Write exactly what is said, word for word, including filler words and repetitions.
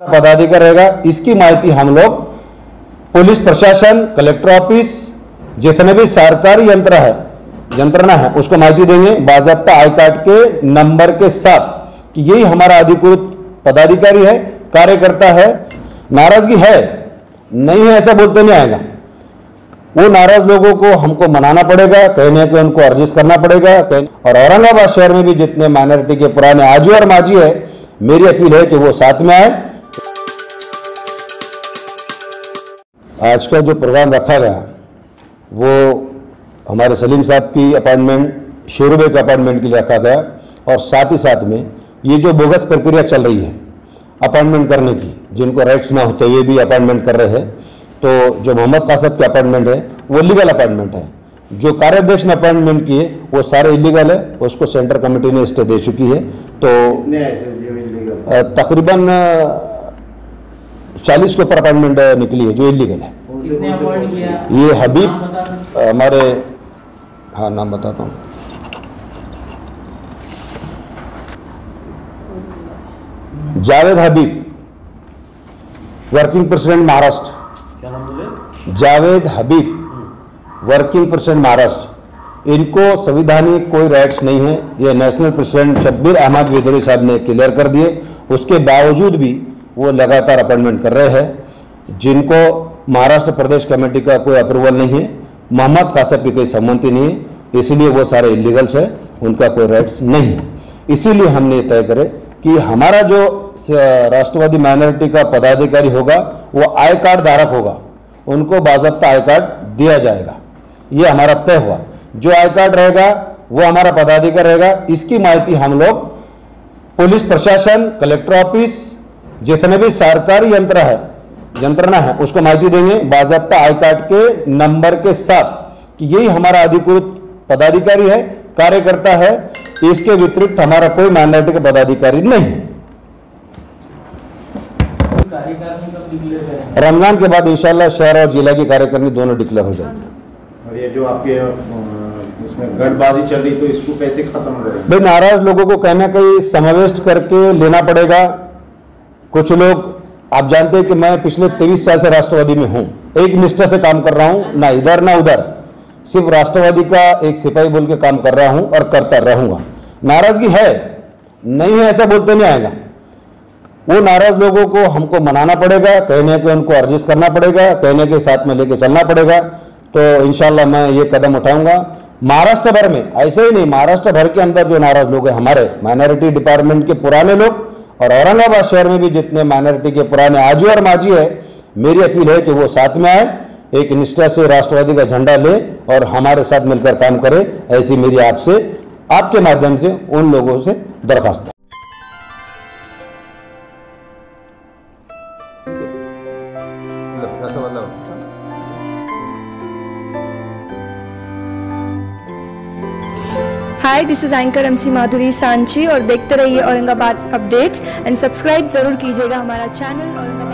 पदाधिकारी रहेगा, इसकी माहिती हम लोग पुलिस प्रशासन, कलेक्टर ऑफिस, जितने भी सरकारी यंत्र है यंत्रणा है उसको माहिती देंगे बाज़ाब्ता आई कार्ड के नंबर के साथ कि यही हमारा अधिकृत पदाधिकारी है, कार्यकर्ता है। नाराजगी है नहीं है ऐसा बोलते नहीं आएगा। वो नाराज लोगों को हमको मनाना पड़ेगा, कहने के उनको अर्जिश करना पड़ेगा। और औरंगाबाद शहर में भी जितने माइनॉरिटी के पुराने आजू और माजी है, मेरी अपील है कि वो साथ में आए। आज का जो प्रोग्राम रखा गया वो हमारे सलीम साहब की अपॉइंटमेंट, शेरूबे के अपॉइंटमेंट के लिए रखा गया और साथ ही साथ में ये जो बोगस प्रक्रिया चल रही है अपॉइंटमेंट करने की, जिनको राइट्स ना होते ये भी अपॉइंटमेंट कर रहे हैं, तो जो मोहम्मद खान साहब के अपॉइंटमेंट है वो लीगल अपॉइंटमेंट है। जो कार्याध्यक्ष ने अपॉइंटमेंट किए वो सारे इलीगल है, उसको सेंट्रल कमेटी ने स्टे दे चुकी है। तो तकरीबन चालीस के ऊपर अपॉइंटमेंट निकली है जो इलीगल है। ये हबीब हमारे, हाँ नाम बताता हूँ, जावेद हबीब, वर्किंग प्रेसिडेंट महाराष्ट्र। क्या नाम बोले? Javed Habib, working president Maharashtra. इनको संवैधानिक कोई राइट्स नहीं है, ये नेशनल प्रेसिडेंट शब्बीर अहमद विदरी साहब ने क्लियर कर दिए। उसके बावजूद भी वो लगातार अपॉइंटमेंट कर रहे हैं, जिनको महाराष्ट्र प्रदेश कमेटी का कोई अप्रूवल नहीं है, मोहम्मद खान साहब की कोई सम्मति नहीं है, इसलिए वो सारे इलीगल्स है, उनका कोई राइट्स नहीं है। इसीलिए हमने तय करे कि हमारा जो राष्ट्रवादी माइनॉरिटी का पदाधिकारी होगा वो आई कार्ड धारक होगा, उनको बाज़ाब्ता आई कार्ड दिया जाएगा। ये हमारा तय हुआ। जो आई कार्ड रहेगा वो हमारा पदाधिकारी रहेगा, इसकी माहिती हम लोग पुलिस प्रशासन, कलेक्टर ऑफिस, जितने भी सरकारी यंत्र है यंत्रणा है उसको माहिती देंगे बाज़ाब्ता आई कार्ड के नंबर के साथ कि यही हमारा अधिकृत पदाधिकारी है, कार्यकर्ता है। इसके विपरीत हमारा कोई माइनॉरिटी का पदाधिकारी नहीं। रमजान के बाद इंशाल्लाह शहर और जिला की कार्यकारिणी दोनों डिक्लेयर हो जाएगी। और ये जो आपके इसमें गठबाजी चल रही तो इसको कैसे खत्म करें? भाई नाराज लोगों को कहना कहीं समावेश करके लेना पड़ेगा। कुछ लोग, आप जानते हैं कि मैं पिछले तेईस साल से राष्ट्रवादी में हूं, एक निष्ठा से काम कर रहा हूं, ना इधर ना उधर, सिर्फ राष्ट्रवादी का एक सिपाही बोल के काम कर रहा हूं और करता रहूंगा। नाराजगी है नहीं है ऐसा बोलते नहीं आएगा। वो नाराज लोगों को हमको मनाना पड़ेगा, कहने के उनको अर्जिश करना पड़ेगा, कहने के साथ में लेके चलना पड़ेगा। तो इंशाल्लाह मैं ये कदम उठाऊंगा। महाराष्ट्र भर में, ऐसे ही नहीं, महाराष्ट्र भर के अंदर जो नाराज लोग हैं हमारे माइनॉरिटी डिपार्टमेंट के पुराने लोग, और औरंगाबाद शहर में भी जितने माइनॉरिटी के पुराने आजू और माजी है, मेरी अपील है कि वो साथ में आए, एक निष्ठा से राष्ट्रवादी का झंडा ले और हमारे साथ मिलकर काम करे। ऐसी मेरी आपसे, आपके माध्यम से उन लोगों से दरखास्त है। Hi, this is anchor MC Madhuri Sanchi और देखते रहिए औरंगाबाद अपडेट्स एंड सब्सक्राइब जरूर कीजिएगा हमारा चैनल औरंगाबाद।